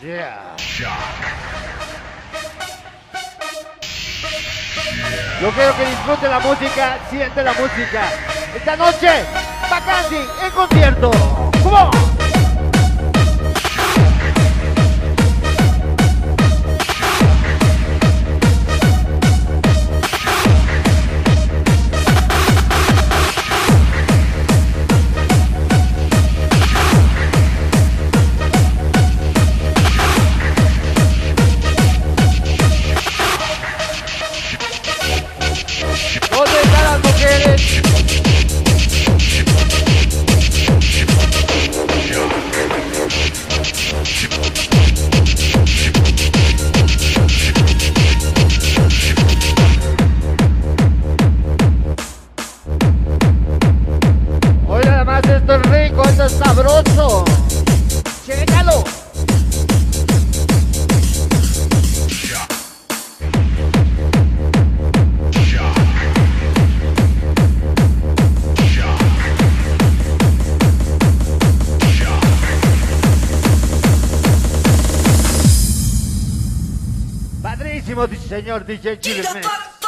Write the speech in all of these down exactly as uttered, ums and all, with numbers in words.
Yeah. Yo quiero que disfrute la música, siente la música. Esta noche, Vacancy en concierto. ¡Come on! ¿Dónde están las mujeres? Hoy nada más esto es rico, esto es sabroso. Chécalo. Padrísimo, señor D J Chile Mix.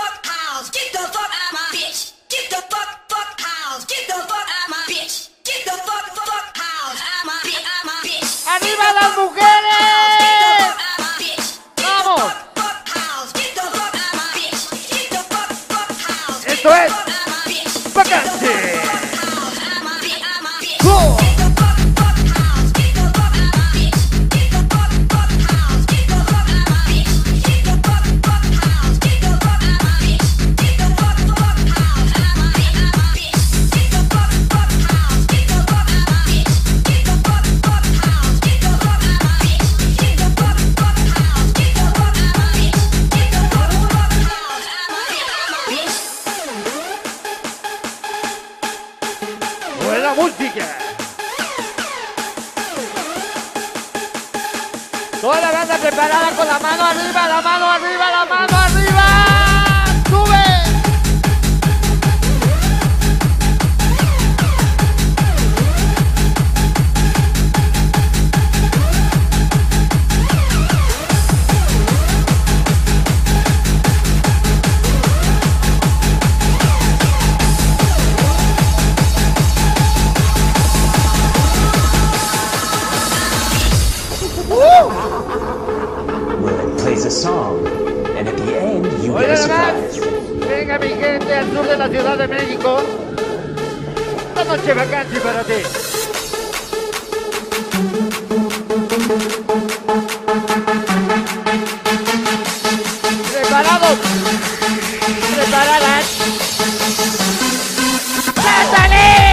¡Arriba las mujeres! ¡Vamos! Esto es Vacancy. ¡Go! Buena música. Toda la banda preparada con la mano arriba, la mano arriba, la mano arriba. ¡Sube! Plays a song, and at the end you get a Oigan, surprise. venga mi gente al sur de la Ciudad de México. Esta noche Vacancy para ti. ¿Preparados? ¿Preparadas? ¡Sátale!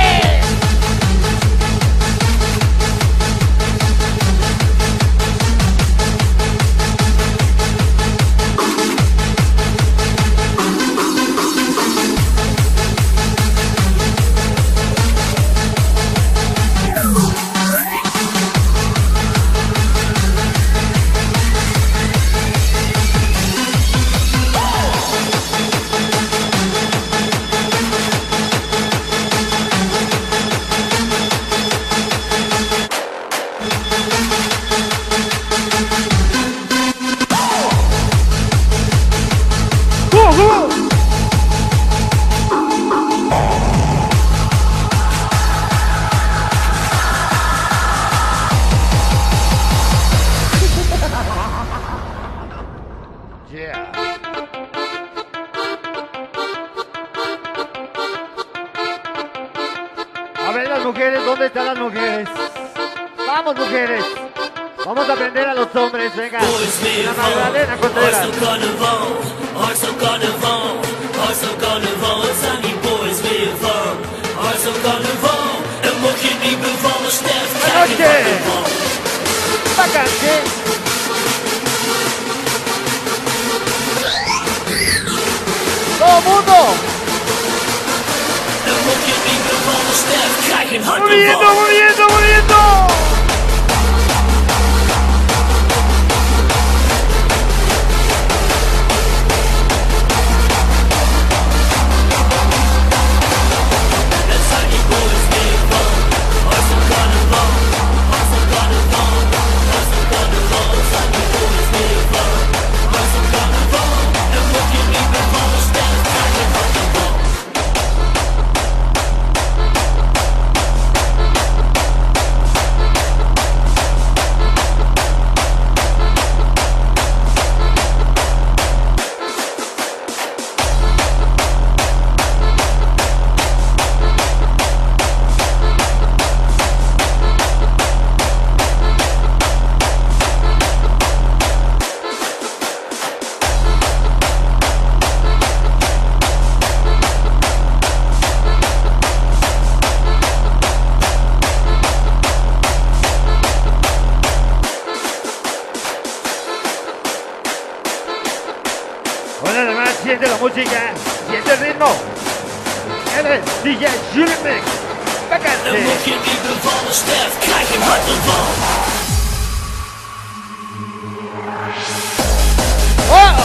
Yeah. A ver las mujeres, ¿dónde están las mujeres? Vamos mujeres, vamos a aprender a los hombres, venga. La Magdalena Contreras. Buenas noches. Vacancy. ¡Todo mundo! ¡Moviendo, moviendo, moviendo! música, siente el ritmo. Eres D J Julimix. Vacante. ¡Oh!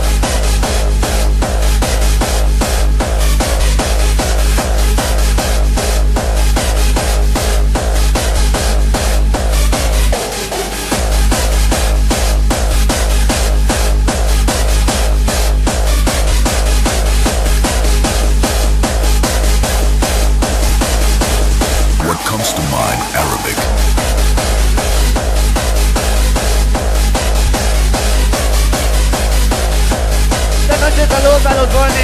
Saludos a los Bonnie.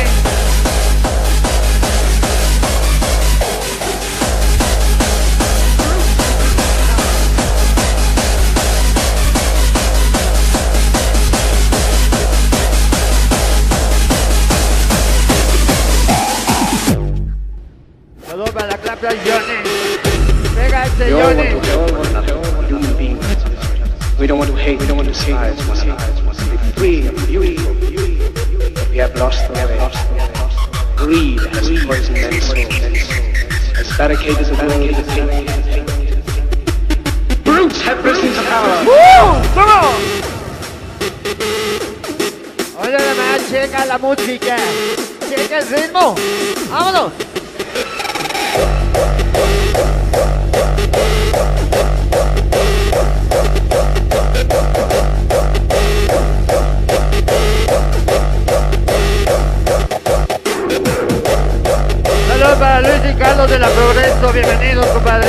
Saludos para la clase de Johnny. Venga este Johnny. We don't want to hate, we don't want to see. We want to be free and beautiful. We have lost the way. Greed has poisoned men's souls. Has barricaded the world with hate. Brutes have risen to power. ¡Woo! ¡Vamos! Oye, además, checa la música. Checa el ritmo. ¡Vámonos! Saludos para Luis y Carlos de la Progreso, bienvenidos, compadre.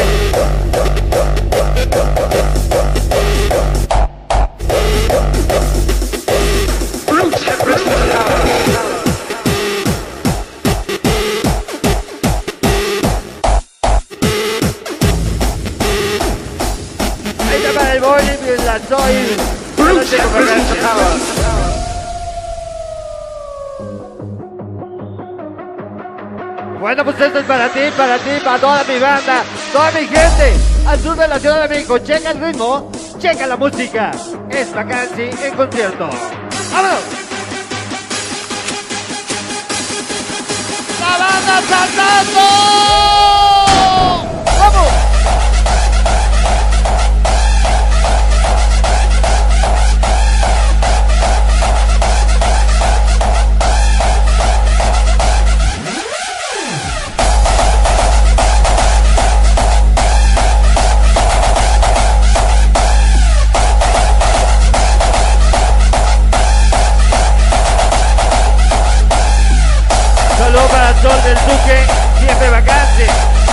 Ahí está para el bowling y la soy. Bueno, pues esto es para ti, para ti, para toda mi banda, toda mi gente al sur de la Ciudad de México. Checa el ritmo, checa la música. Es Vacancy en concierto. ¡Vámonos! ¡La banda saltando! ¡Vamos! Saludos para el Sol del Duque, siempre vacante.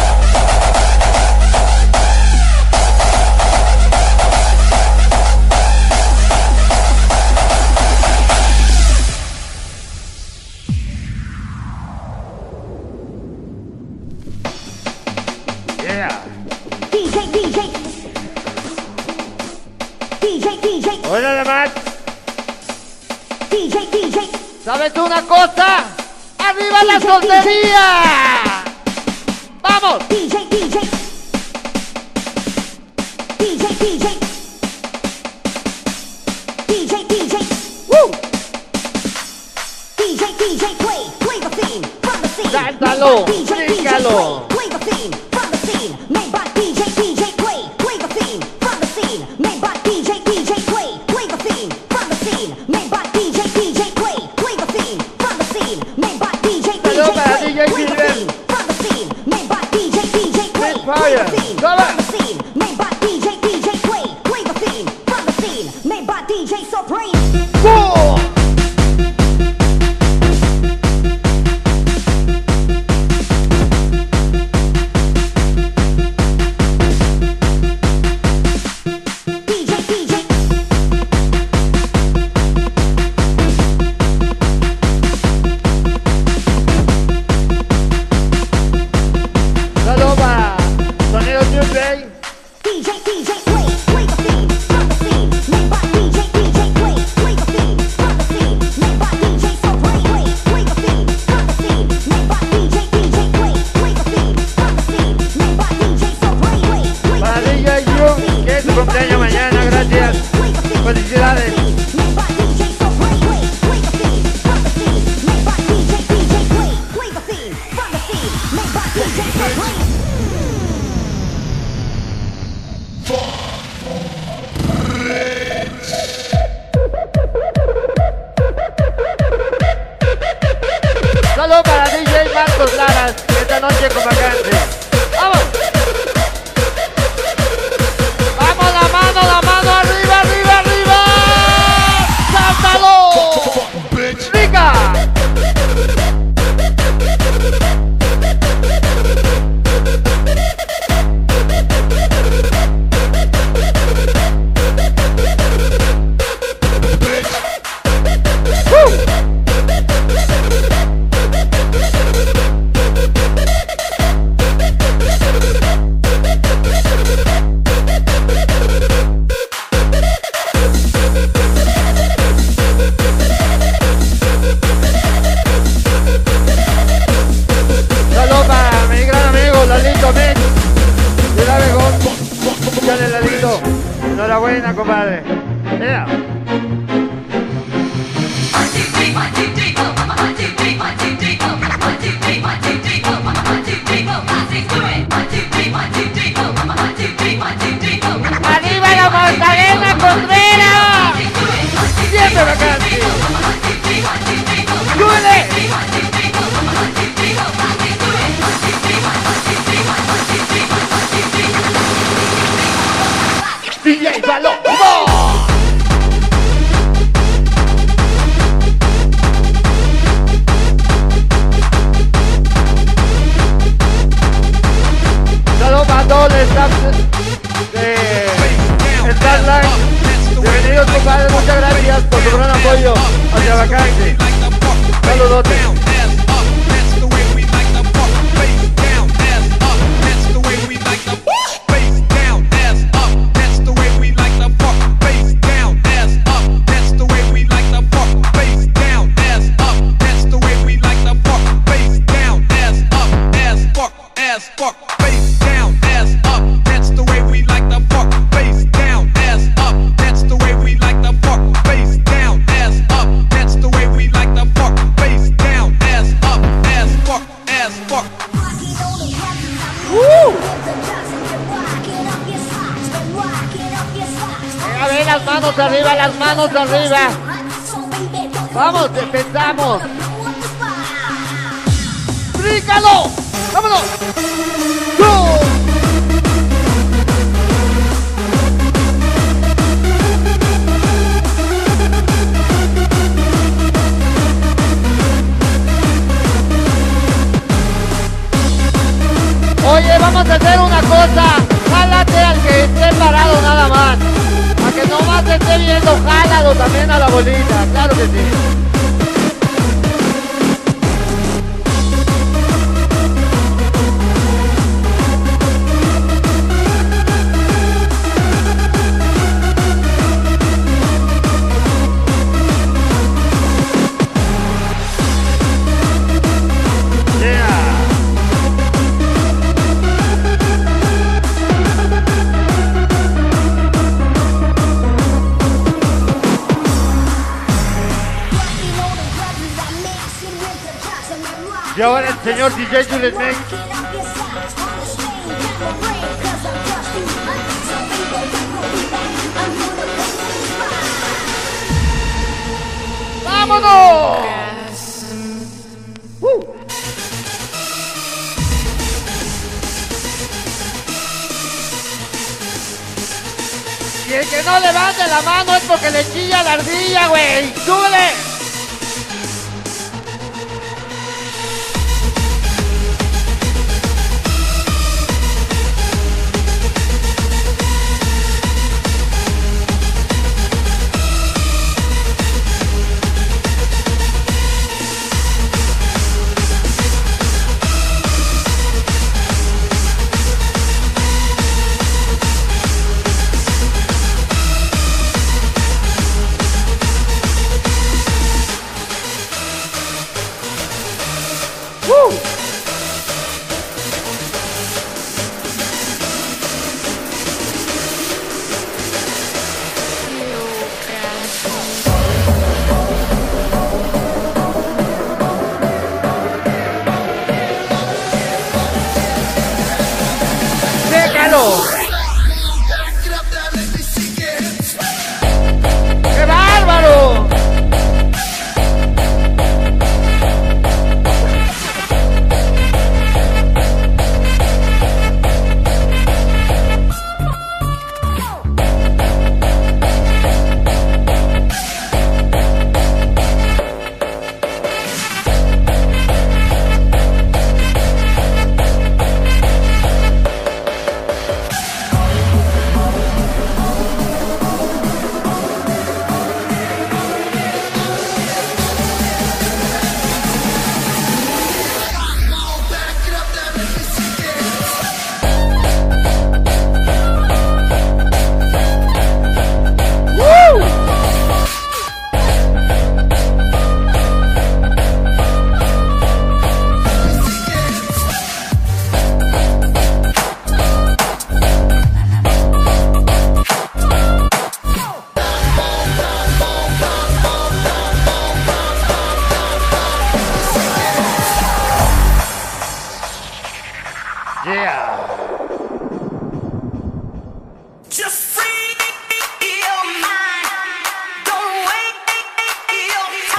Yeah. D J, D J. D J, D J. Hola, además, D J, D J. ¿sabes una cosa? ¡Arriba la soltería! ¡Vamos! D J, D J. D J, D J. D J, D J. ¡Woo! D J, D J. Play, play the theme from the scene. Cántalo, D J, D J. bríncalo. Play the theme from the scene. Made by D J, D J. Play, play the theme from the scene. Made by D J, D J. Play, play the theme from the scene. Made by D J, D J. Play, play the theme from the scene. Made by D J, D J. Saludos para Play, D J play the Gilbert. theme from the scene. Made by D J, D J. Play, Big play fire. the theme Go from back. the scene. Made by D J, D J. Play, play the theme from the scene. Made by D J Supreme. ¡Woo! D J, D J. Saludos para Sonido New Play. D J, D J, play, play the theme from the scene. Made by D J, D J, play, play the theme from the scene. Made by D J, so play, play, play the theme from the scene. Made by D J, D J, play, play the theme from the scene. Made by D J, so play, play, play Para the D J theme Yu, from the scene. que es su cumpleaños mañana, gracias. Play the theme Felicidades. from the scene. Made by D J, so play, play, play the theme from the scene. Made by Checo Vacancy. ¡Vamos! ¡Vamos, la mano, la mano! ¡Arriba, arriba, arriba! ¡Sáltalo! ¡Rica! Enhorabuena, compadre. Yeah. ¡Arriba la Magdalena Contreras! ¡Siempre Vacancy! ¡Súbele! D J Balón. Saludos para todos el staff de Starline. Bienvenidos, compadre. Muchas gracias por su gran apoyo hacia Vacancy. Saludos. Las manos arriba, las manos arriba. Vamos, empezamos. ¡Brícalo! ¡Vámonos! ¡Go! Oye, vamos a hacer una cosa. Jálate al que esté parado nada más. A que nomás te esté viendo, jálalo también a la bolita. Claro que sí. Y ahora el señor D J Juliet Mix. ¡Vámonos! Uh. Y el que no levante la mano es porque le chilla la ardilla, güey. ¡Súbele!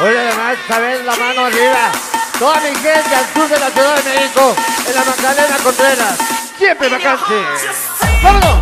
Hoy además, saber la mano arriba. Toda mi gente al sur de la Ciudad de México, en la Magdalena Contreras, siempre vacante. ¡Vámonos!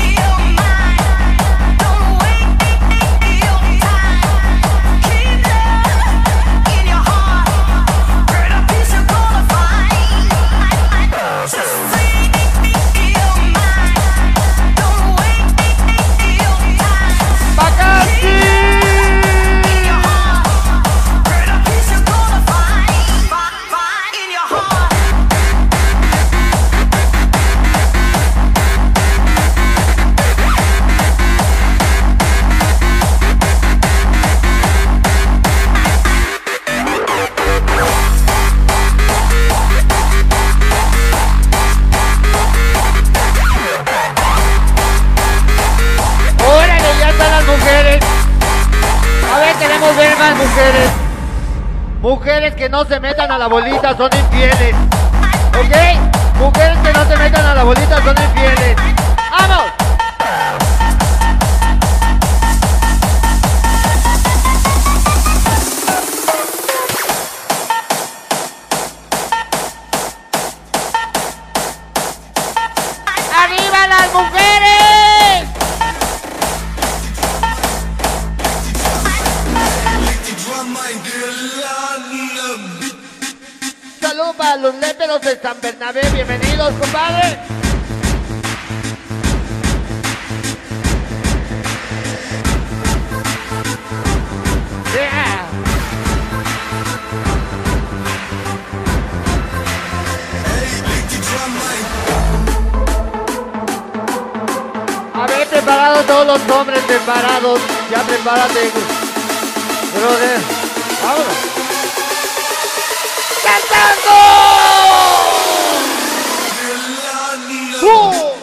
Mujeres, mujeres que no se metan a la bolita son infieles, ¿ok? Mujeres que no se metan a la bolita son infieles. ¡Vamos! ¡Arriba las mujeres! Saludos para los léperos de San Bernabé, bienvenidos, compadre. Yeah. A ver, preparados todos los hombres, preparados. Ya prepárate, brother. Vámonos. ¡Cantando! ¡Uh!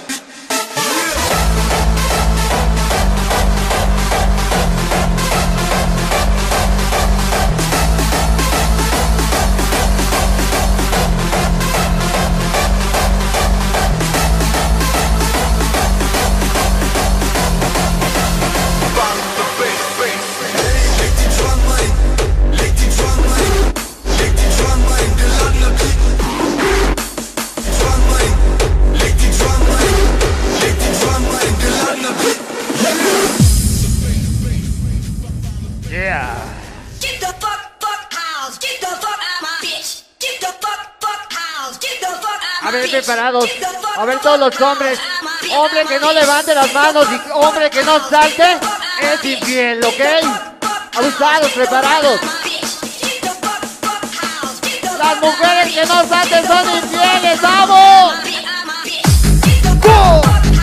A ver, preparados. A ver, todos los hombres. Hombre que no levante las manos y hombre que no salte es infiel, ¿ok? Abusados, preparados. Las mujeres que no salten son infieles, ¡vamos! ¡Go!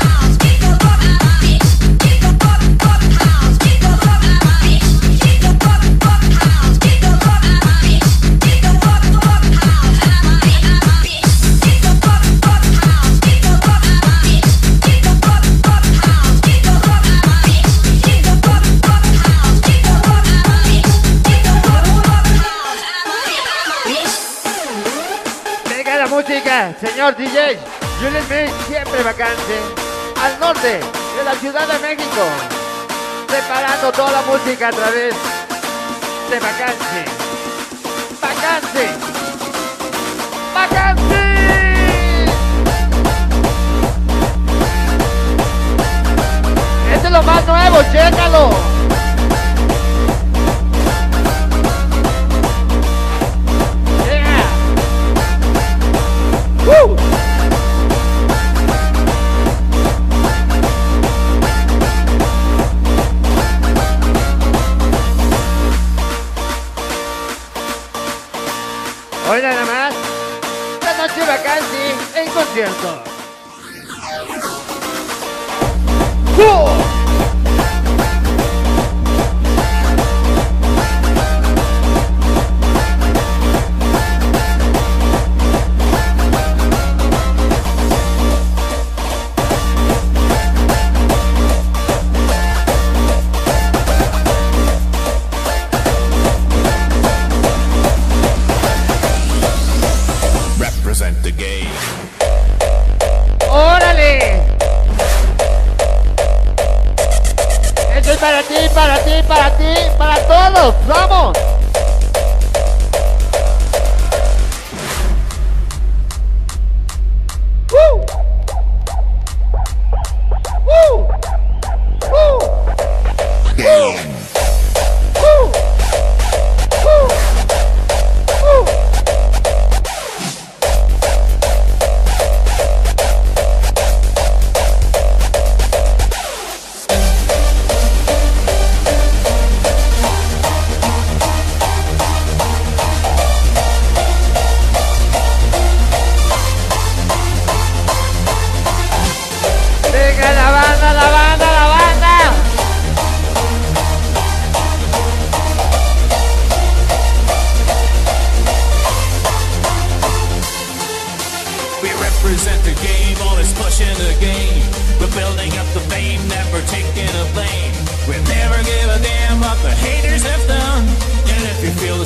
Música, señor D J, Julian Mix, siempre vacante, al norte de la Ciudad de México, preparando toda la música a través de vacante, vacante, vacante. Este es lo más nuevo, chécalo. ¡Woo! Hoy nada más, la noche vacante en concierto. ¡Woo! ¡Órale! Esto es para ti, para ti, para ti, para todos. ¡Vamos!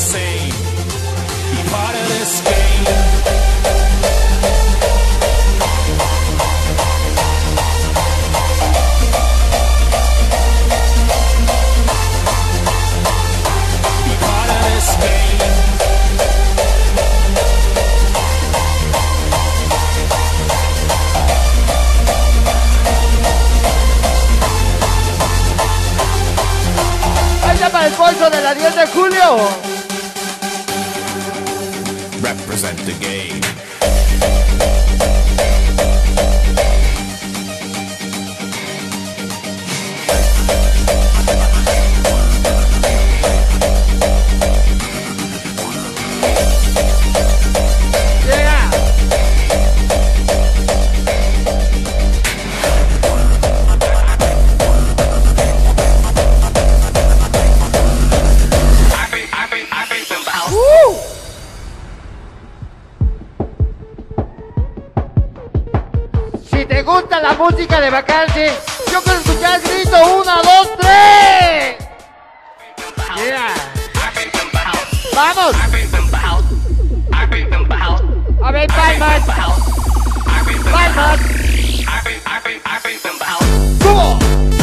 same. Be part of this game. Be part of this game. Para el bolso de la diez de julio. Represent the game. Gusta la música de Vacancy, yo quiero escuchar el grito, uno, dos, tres. Yeah. Vamos. A ver, palmas. Palmas. ¡Subo!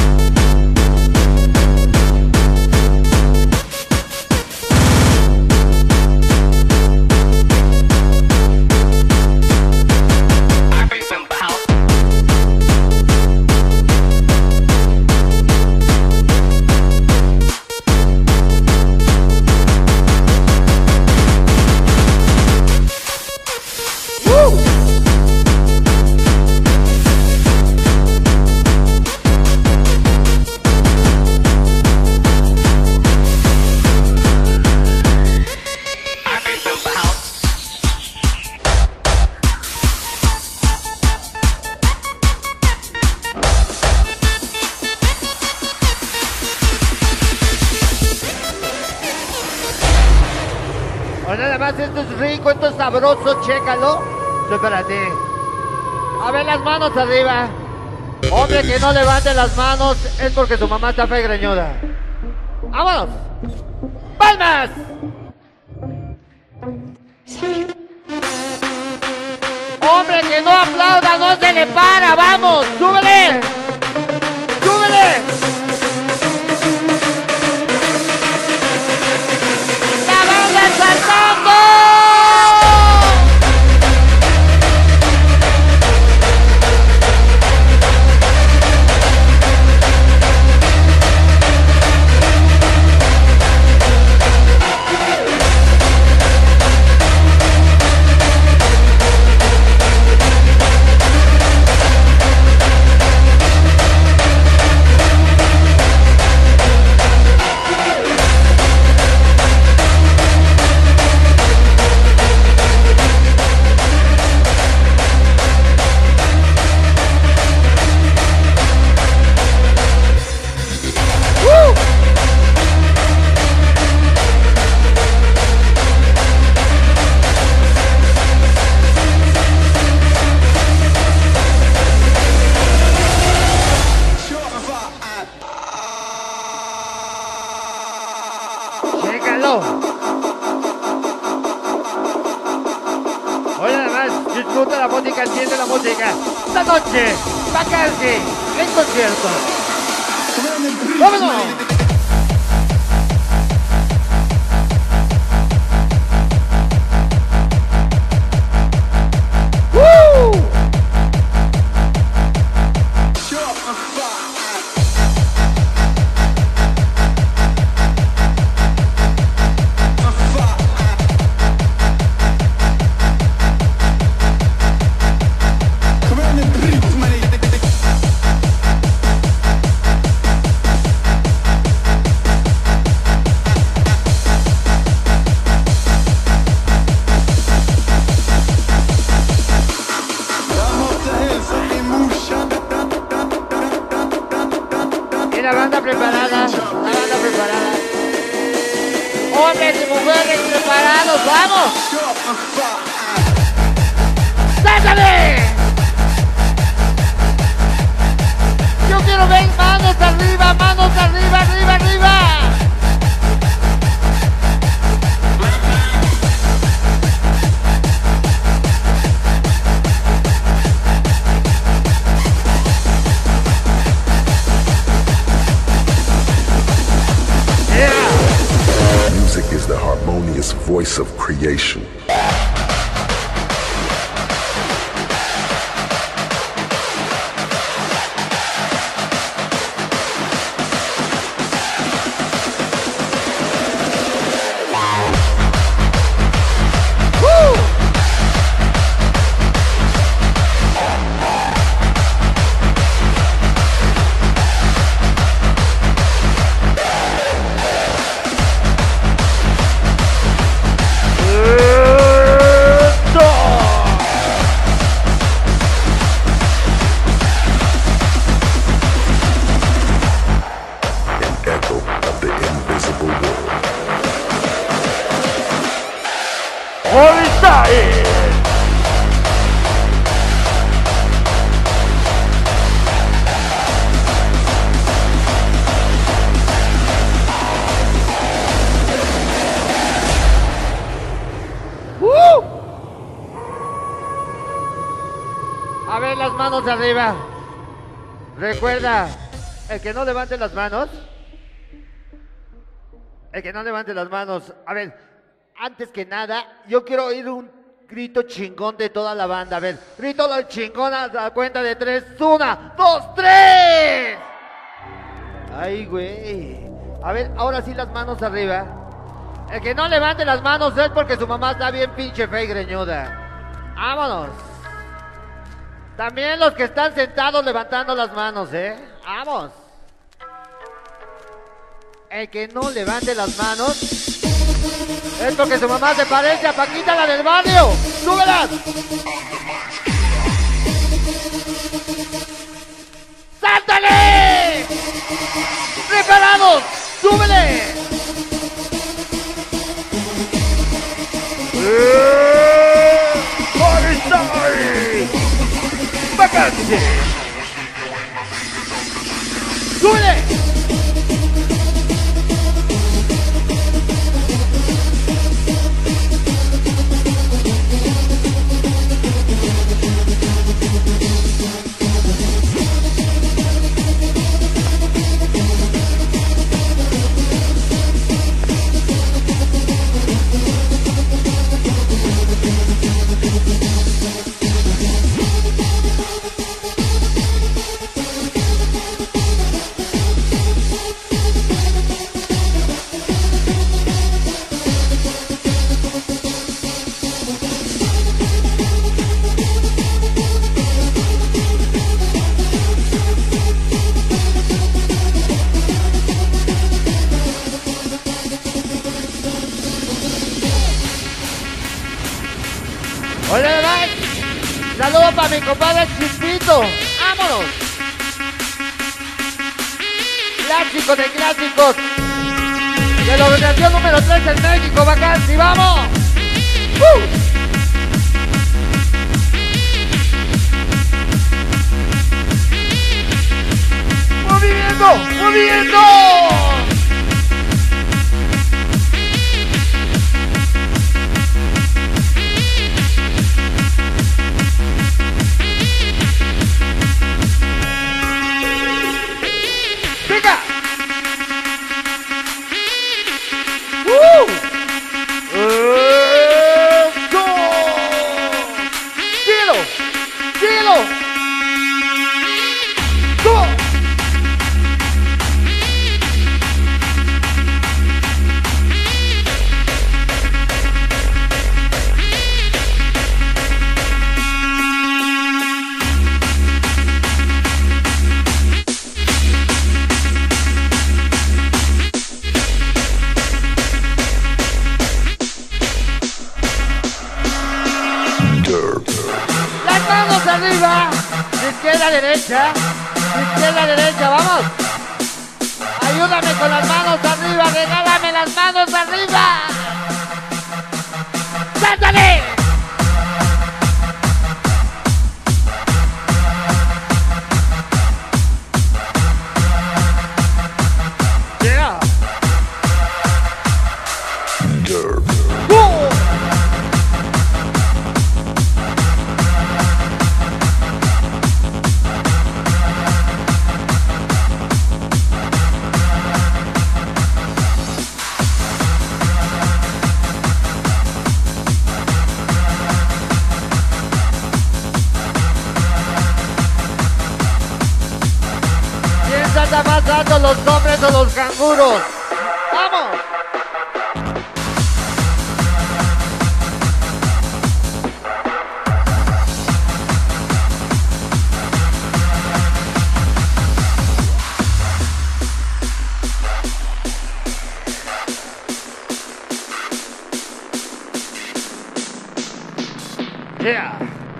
Nada más, esto es rico, esto es sabroso, chécalo. Esto es para ti. A ver, las manos arriba. Hombre que no levante las manos es porque su mamá está fegreñuda. ¡Vámonos! ¡Palmas! Hombre que no aplauda, no se le para, vamos, súbele. ¡Súbele! ¡Saltando! Oye, además, disfruta la música, entiende la música. Esta noche, Vacancy en concierto. ¡Vámonos! La banda preparada, la banda preparada. Hombres y mujeres preparados, ¡vamos! ¡Sáltame! Yo quiero ver manos arriba, manos arriba, arriba, arriba. rebellious voice of creation. A ver, las manos arriba. Recuerda, el que no levante las manos, el que no levante las manos, a ver, antes que nada, yo quiero oír un grito chingón de toda la banda. A ver, grito lo chingón a la cuenta de tres. Una, dos, tres. Ay, güey. A ver, ahora sí las manos arriba. El que no levante las manos es porque su mamá está bien pinche fea y greñuda. Vámonos. También los que están sentados levantando las manos, ¿eh? Vamos. El que no levante las manos es porque su mamá se parece a Paquita, la del barrio. ¡Súbelas! ¡Sáltale! ¡Preparados! ¡Súbele! ¡Vacancia! ¡Súbele! Oye, Mike, saludos para mi compadre Chispito. ¡Vámonos! Clásico de clásicos de la organización número tres en México, Vacancy. ¡Vamos! ¡Uh! ¡Movimiento! ¡Movimiento! ¡Venga! ¡Uh! ¡Esto! ¡Síguelo! ¡Síguelo! ¡Go! Las manos arriba, de izquierda a derecha, de izquierda a derecha, vamos. Ayúdame con las manos arriba, regálame las manos arriba. ¡Sáltale! Yeah. ¡Uh! muchachitos, los hombres o los canguros. ¡Vamos! Yeah.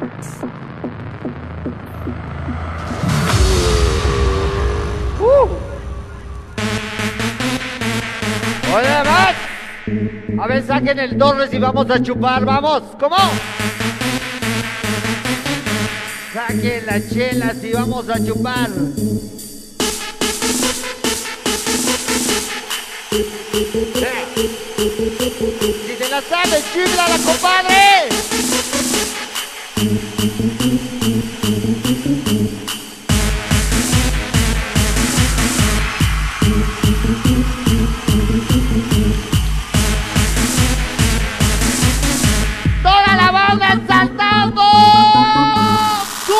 Uh. Oye, más. A ver, saquen el Torres y vamos a chupar, vamos. ¿Cómo? Saquen las chelas y vamos a chupar. Yeah. Si te la sabes, chíblala, compadre. ¡Toda la banda saltando! ¡Tú!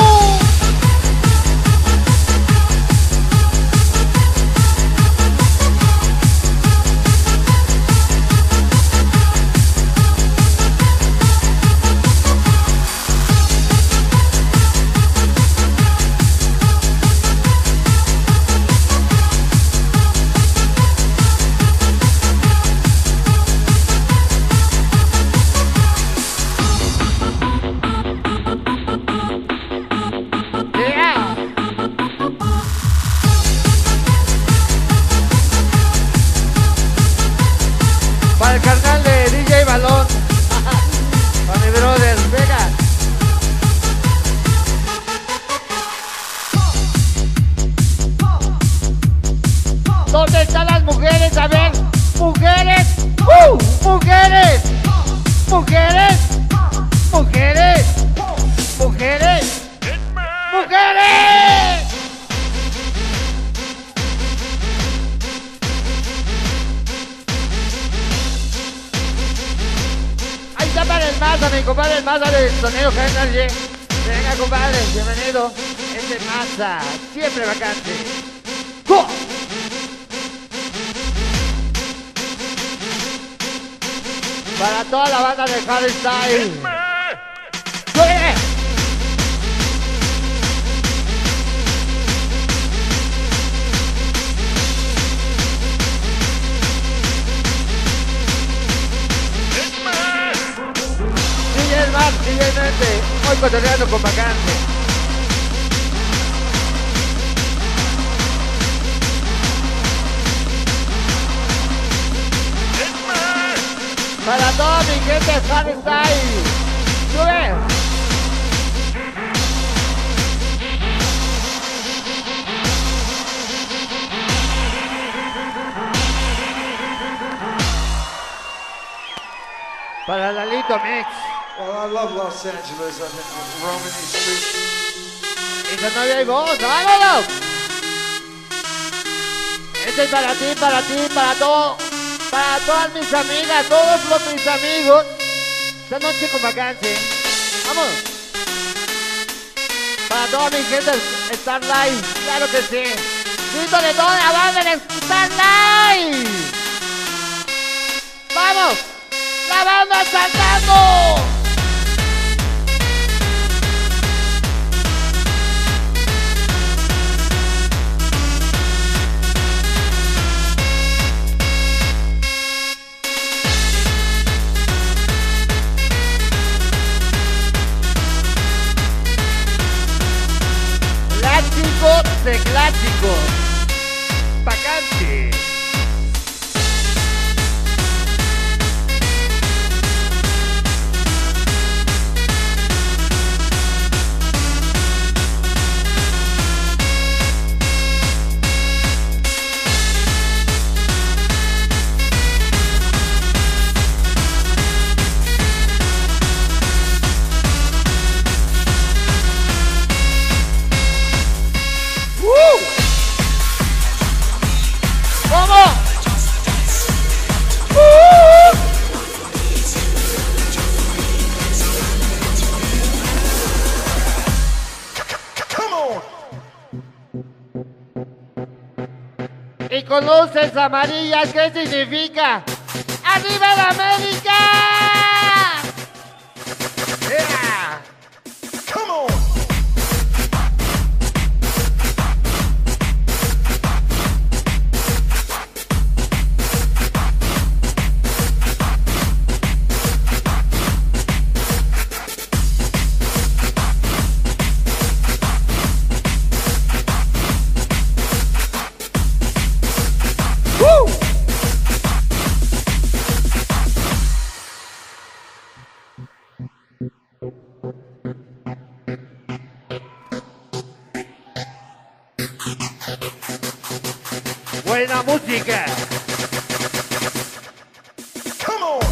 Para el carnal de D J Balón. Para mi brother, venga. ¿Dónde están las mujeres? A ver, mujeres, ¡uh! mujeres, mujeres, mujeres, mujeres, mujeres. Ahí está para el Maza, mi compadre, el Maza del sonido Energy. Venga, compadre, bienvenido. Este Maza, siempre vacante. ¡Oh! Para toda la banda de Hardstyle. ¡Suene! D J Max, D J Mente, hoy cotorreando con vacante. Para toda mi gente de Hardstyle. ¡Sube! Para Lalito Mix. Well, I love Los Angeles. I've been roaming these streets. Y su novia y voz, ¡vámonos! Este es para ti, para ti, para todo. Para todas mis amigas, todos los mis amigos. Esta noche con vacancia. Vamos. Para toda mi gente Starlight, claro que sí. Grito de toda la banda de Starlight. Vamos. La banda saltando. Clásicos de clásicos. Vacante. Y con luces amarillas, ¿qué significa? ¡Arriba la América! Yeah. Come on. Buena música. Come on.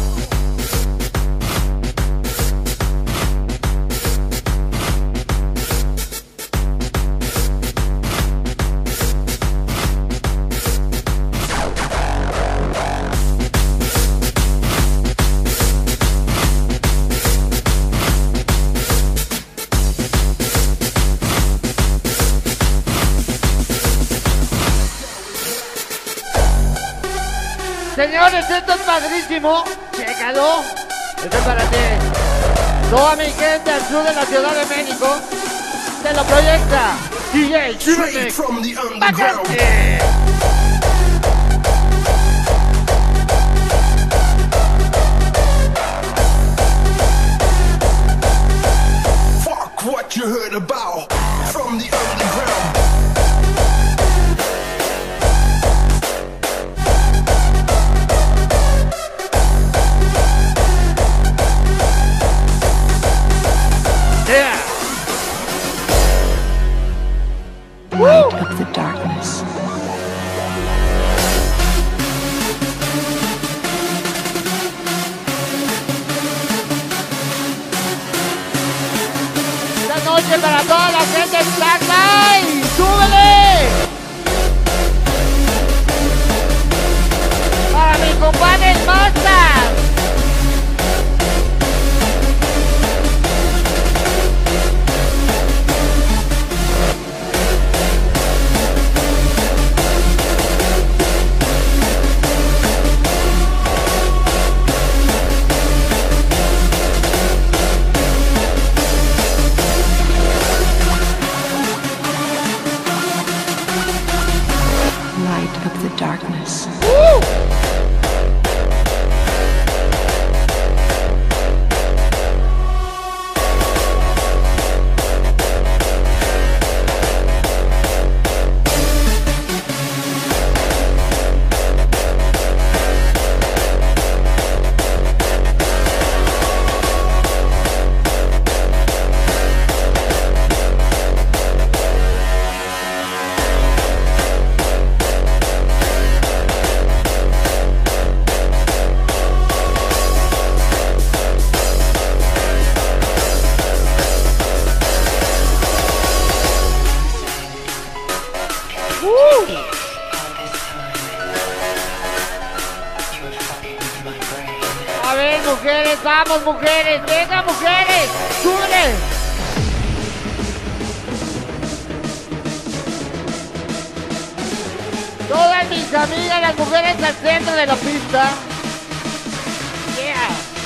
Señores, esto es padrísimo. Chécalo. Esto es para ti. Toda mi gente al sur de la Ciudad de México se lo proyecta D J Straight from the underground. Vacante. Fuck what you heard about from the underground. Yeah. Light of the darkness. Esta noche para toda la gente de Starlight. ¡Súbele! Para mi compadre el Master. Light of the darkness. A ver, mujeres, vamos, mujeres, venga, mujeres, súbele. Todas mis amigas, las mujeres al centro de la pista. Yeah.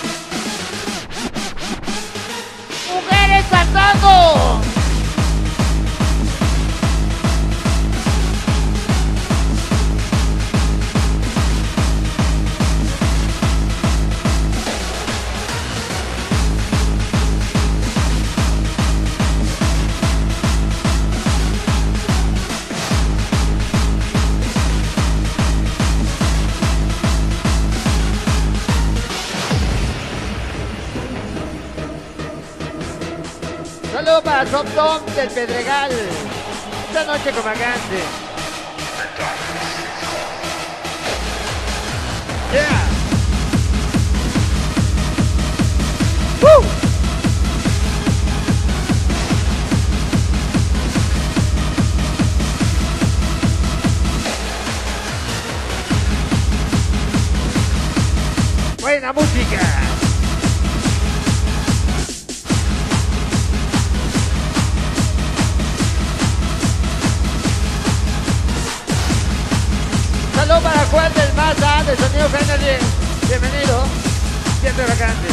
Mujeres saltando. Saludos para Tom Tom del Pedregal. Esta noche comandante. Yeah. Woo. Buena música. Saludos para Juan del Maza de Sonido Kennedy. Bienvenido. Siempre vacante.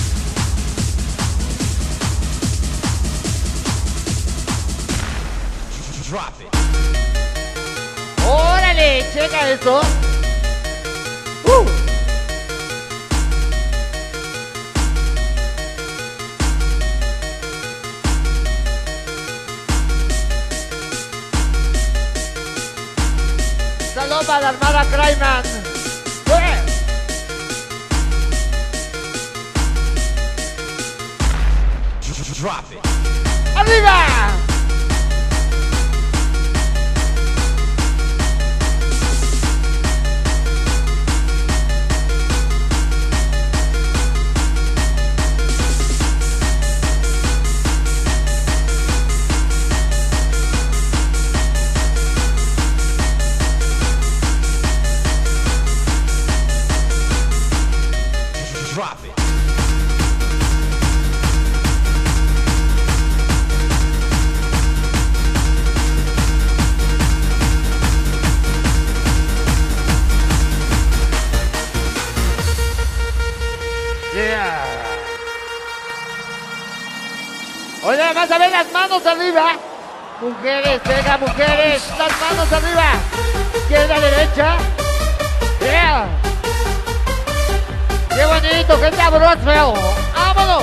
Drop it. ¡Órale! Checa esto. Uh. Saludos para la Armada Cryman. ¡Eh! Drop it. ¡Arriba! Drop it. Yeah. Oye, además a ver las manos arriba. Mujeres, venga, mujeres, las manos arriba. Izquierda, derecha. Yeah. Qué bonito, qué sabroso. ¡Vámonos!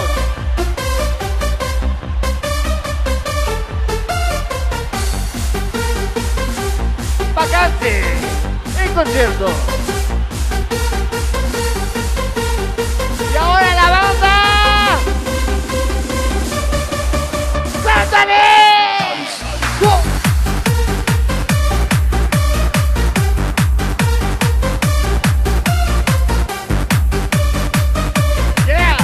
Vacante en concierto. Y ahora la banda. ¡Cántale! ¡Go! Yeah.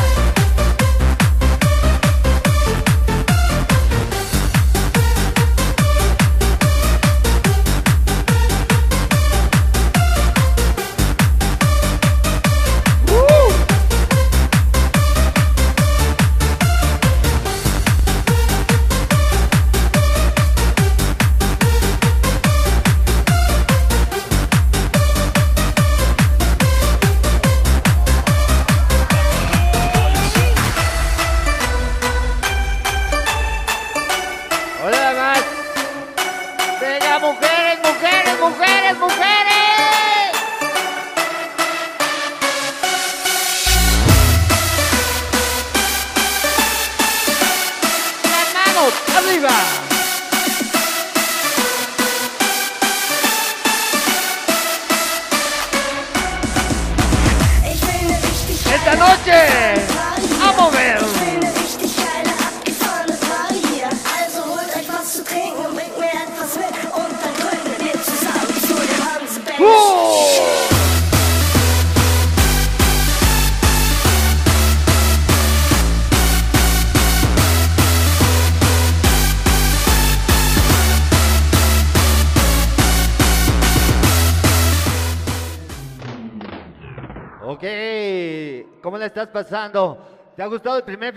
Hola más. Venga, mujeres, mujeres, mujeres, mujeres. Las manos arriba. Esta noche a mover. Ok, ¿cómo la estás pasando? ¿Te ha gustado el primer